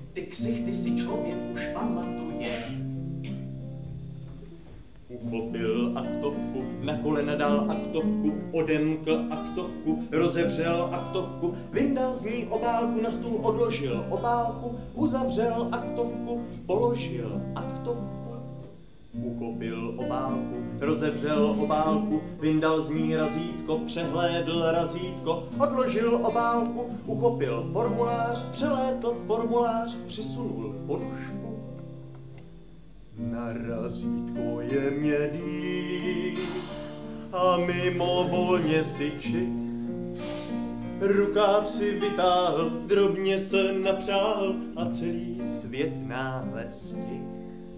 ty ksichty si člověk už pamatuje. Uchopil aktovku, na kolena dal aktovku, odemkl aktovku, rozevřel aktovku, vyndal z ní obálku, na stůl odložil obálku, uzavřel aktovku, položil aktovku. Uchopil obálku, rozevřel obálku, vyndal z ní razítko, přehlédl razítko, odložil obálku, uchopil formulář, přelétl formulář, přisunul podušku. Na razítko je mědý a mimovolně si čich. Rukáv si vytáhl, drobně se napřáhl a celý svět náhle stih.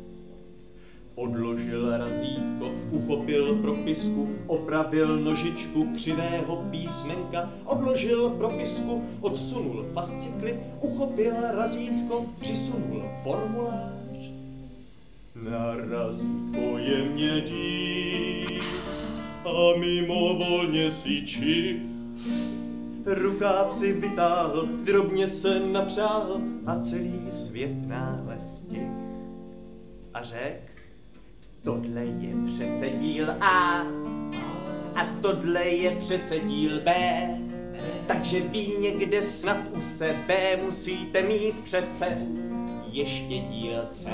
Odložil razítko, uchopil propisku, opravil nožičku křivého písmenka, odložil propisku, odsunul fascikly, uchopil razítko, přisunul formulář. Na razítko je mědý a mimovolně si čich. Rukáv si vytáhl, drobně se napřáhl a celý svět náhle stih. A řekl, tohle je přece díl a tohle je přece díl B. Takže vy někde snad u sebe musíte mít přece ještě díl C.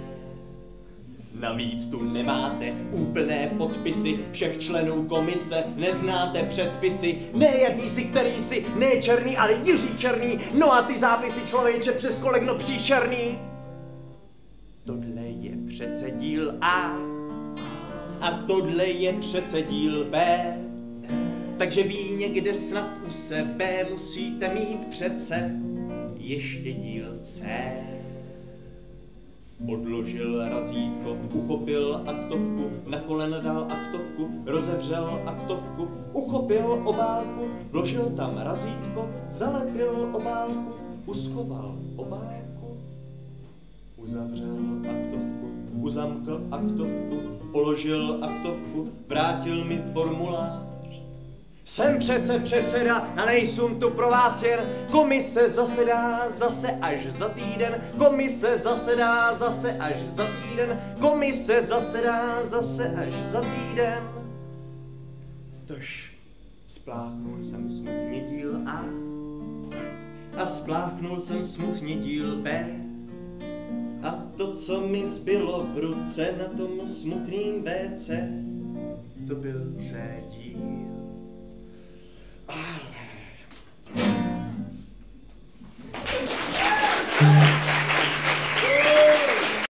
Navíc tu nemáte úplné podpisy všech členů komise, neznáte předpisy, ne jakýsi, který si, ne černý, ale Jiří Černý, no a ty zápisy člověče přes kolekno příšerný. Tohle je přece díl a tohle je přece díl B. Takže vy někde snad u sebe musíte mít přece ještě díl C. Odložil razítko, uchopil aktovku, na kolena dal aktovku, rozevřel aktovku, uchopil obálku, vložil tam razítko, zalepil obálku, uschoval obálku, uzavřel aktovku, uzamkl aktovku, položil aktovku, vrátil mi formulář. Jsem přece předseda a nejsem tu pro vás jen. Komise zasedá zase až za týden. Komise zasedá zase až za týden. Komise zasedá zase až za týden. Tož spláchnul jsem smutně díl a spláchnul jsem smutně díl B. A to, co mi zbylo v ruce na tom smutným WC, to byl C díl.